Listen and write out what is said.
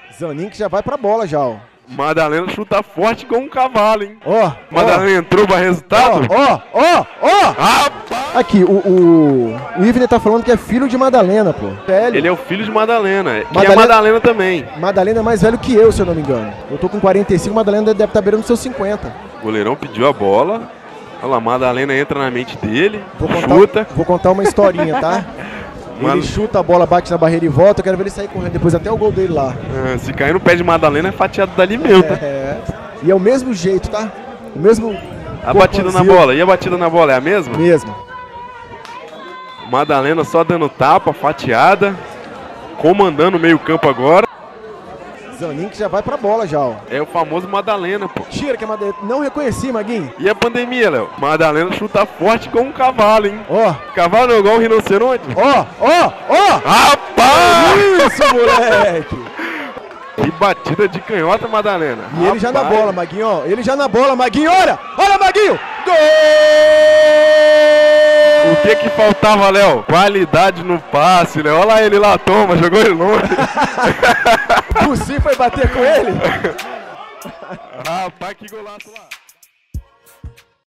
Zanin que já vai pra bola já, ó. Madalena chuta forte com um cavalo, hein? Ó. Madalena entrou pra resultado? Ó. Rapaz! Aqui, o Ivner tá falando que é filho de Madalena, pô. Velho. Ele é o filho de Madalena, que é Madalena também. Madalena é mais velho que eu, se eu não me engano. Eu tô com 45, Madalena deve estar beirando seus 50. O goleirão pediu a bola. Olha lá, Madalena entra na mente dele, chuta. Vou contar uma historinha, tá? Ele chuta a bola, bate na barreira e volta. Eu quero ver ele sair correndo depois até o gol dele lá. Se cair no pé de Madalena é fatiado dali mesmo, tá? E é o mesmo jeito, tá? O mesmo... A batida na bola, e a batida na bola é a mesma? Mesmo. Madalena só dando tapa, fatiada. Comandando o meio campo agora. Zanin que já vai pra bola já, ó. É o famoso Madalena, pô. Tira que é Madalena. Não reconheci, Maguinho. E a pandemia, Léo? Madalena chuta forte com um cavalo, hein? Ó. Cavalo não é igual um rinoceronte? Ó. Rapaz! Isso, moleque! Que batida de canhota, Madalena. E ele já na bola, Maguinho, ó. Ele já na bola, Maguinho, olha! Olha, Maguinho! Gol! O que faltava, Léo? Qualidade no passe, Léo. Olha lá ele lá, toma, jogou ele longe. O Sim foi bater com ele? Rapaz, que golaço lá.